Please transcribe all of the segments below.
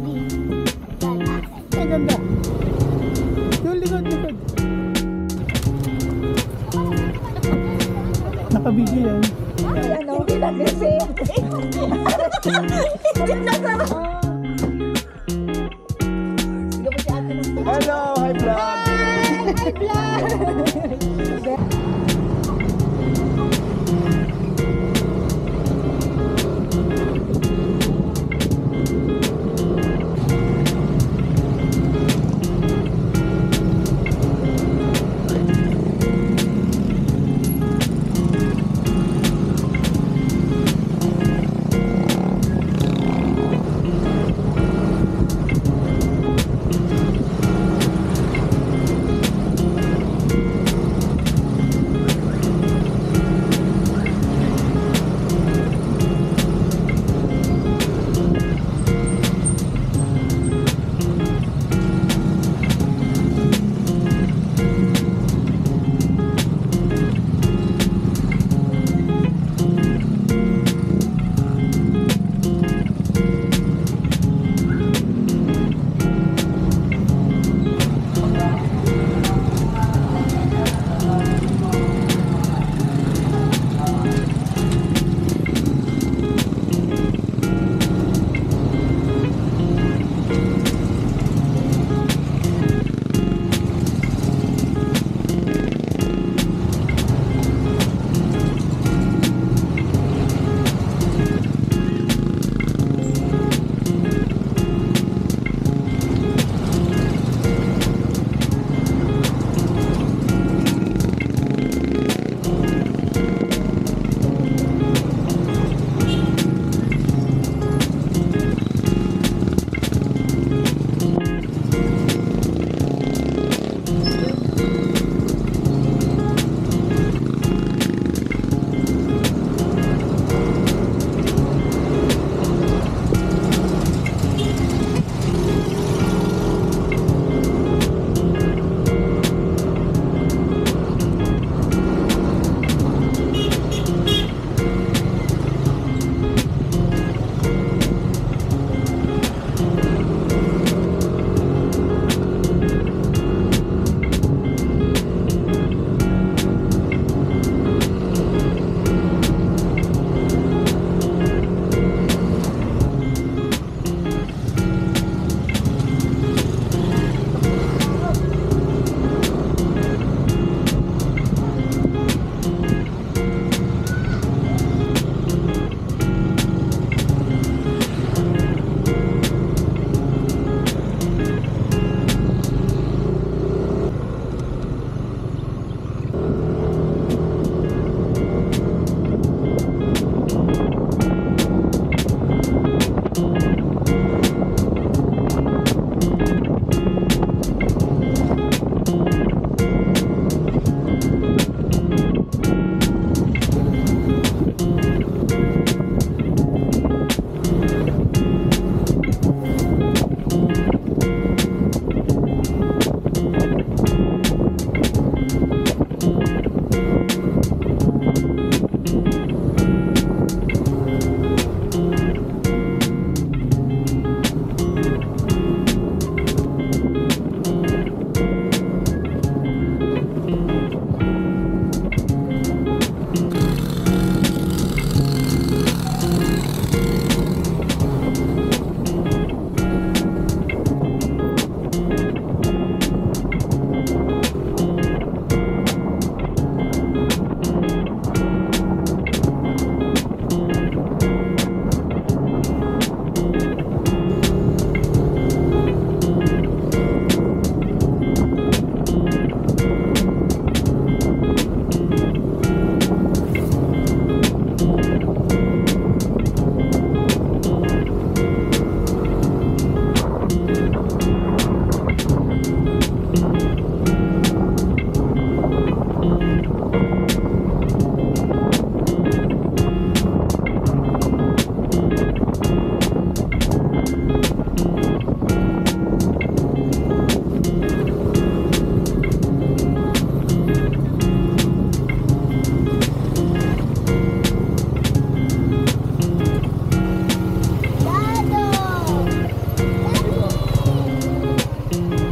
Ang ganda. Yung likod, likod. Nakabidyo yan. Ano? Hindi nag-receive. Hindi nag-receive. Hello, hi vlog. Hi, vlog.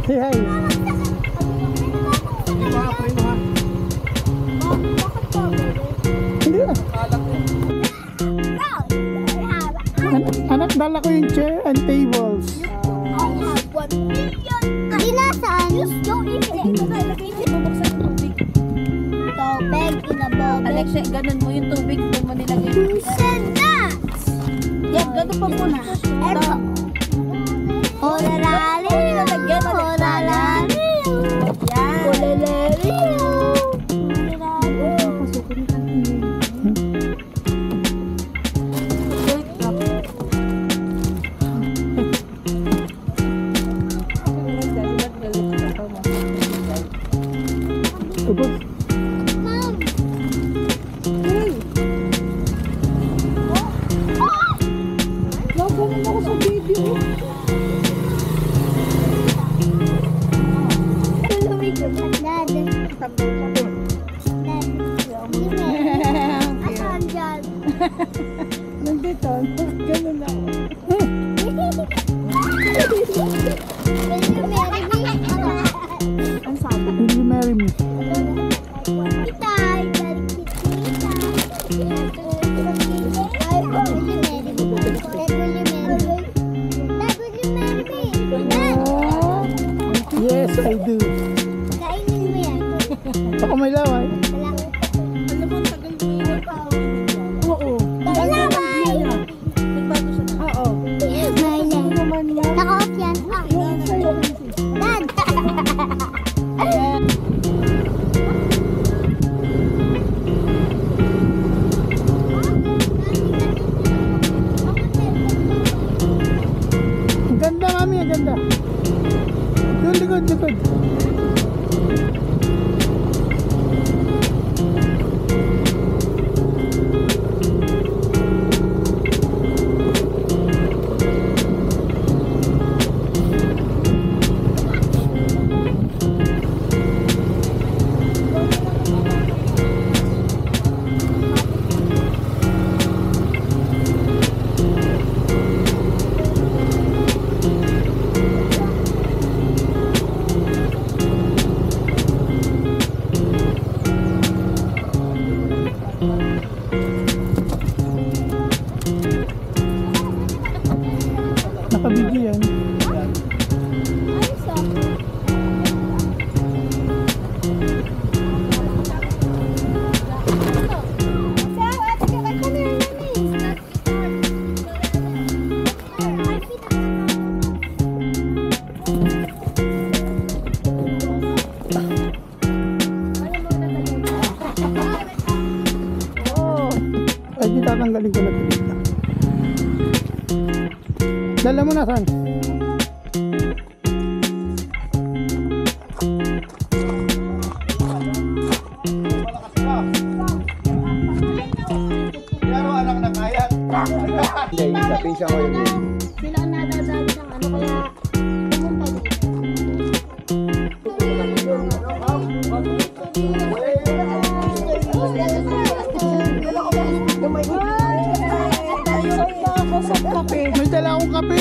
Say hi. Hindi na. Anak, dala ko yung chair and tables. Di nasaan? Tubig in a bowl. Alexia, ganun mo yung tubig. Doon mo nilagay. Who said that? Yan, ganun pa muna. Eto. Olalali. Olalali. Yan. Olalali. Aba, Mom. Naganon ako sa video. Dad. Asan dyan? Nandito. Ganun ako. Ang sabi. will you marry me? Yes, I do. Baka may laway. Alam mo, tagal mo yun. Oo. Nagbago siya na. Oo. Naka-off yan. Dad! Ang ganda, mami, ang ganda. Likod, likod. Nakabigyan yan. Ay, di tatanggalin ko na dito. Dala mo na, San? Isa ko yun. Sila ang nadadali ng ano kaya pumunta May dala akong kape.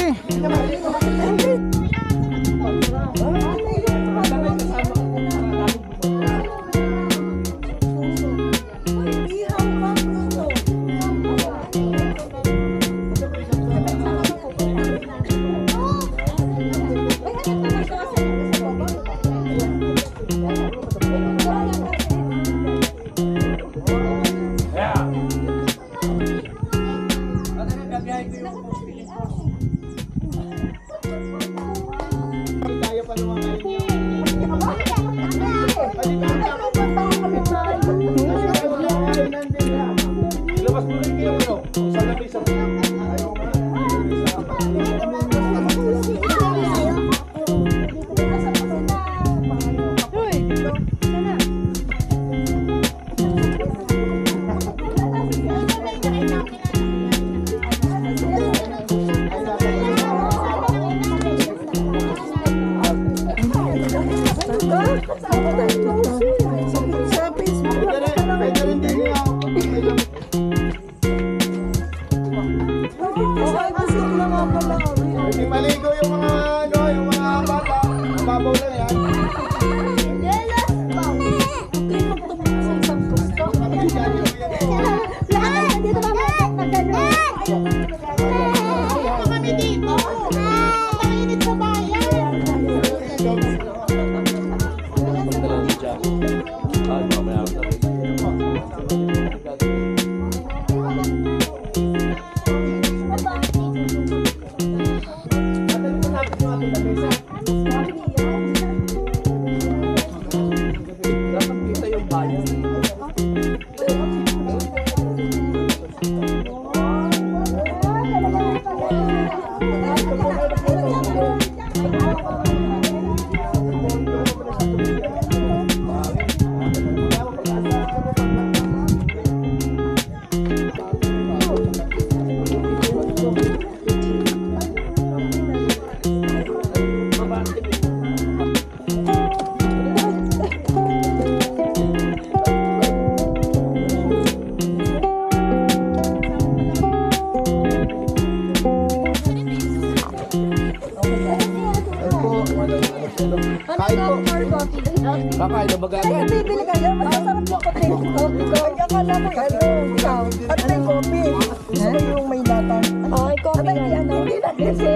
Ano po? Kain po. Kakain na baga agad. Bibili kayo, masasarap yung kopi. Ay, akala mo, ikaw. Ano ba yung kopi? Gusto mo yung may lata? Ay, coffee Abay, yan. hindi na kasi.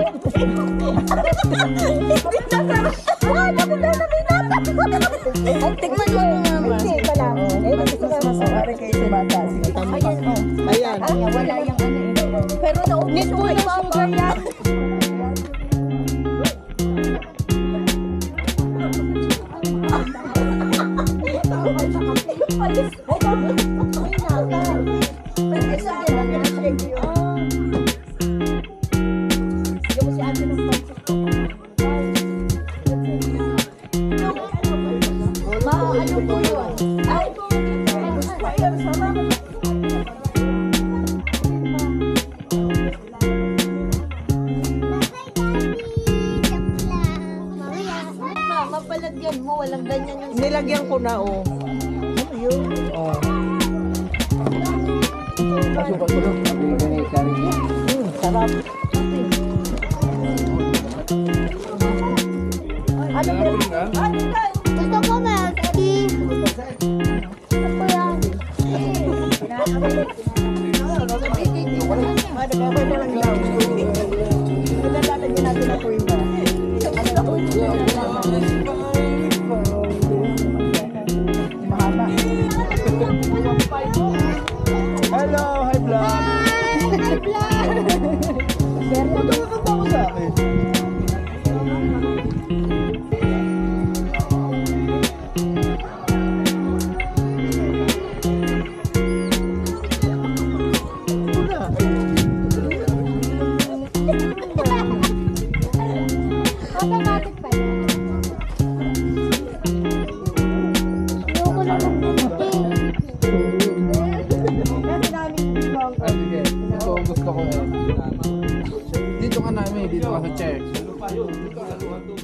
Ay, bakit daw na may lata? Ay, tikman mo nga naman. Hindi pa lang. Eh, gusto ka mas para kayo sa bata. Sige, tama. Ayan. Wala yung ano eh. Pero naubos Need po yung ng papa. sugar yan. Mapalagyan mo, walang ganyan yung Nilagyan ko na, oh. Ano yun? Oh. Pasukan ko lang. Sarap. Ano ba yun? Gusto ko melty. Gusto ko yan. Madagabay na lang lang. Lalagyan natin na po yung ba? Mahaba. Hello, hi vlog. Punta ka ba ako sa akin? Automatic pa yan. Ayoko na lang melty. Kasi namin ibang Sige, ito ang gusto ko eh. Dito ka namin, dito ka sa chair.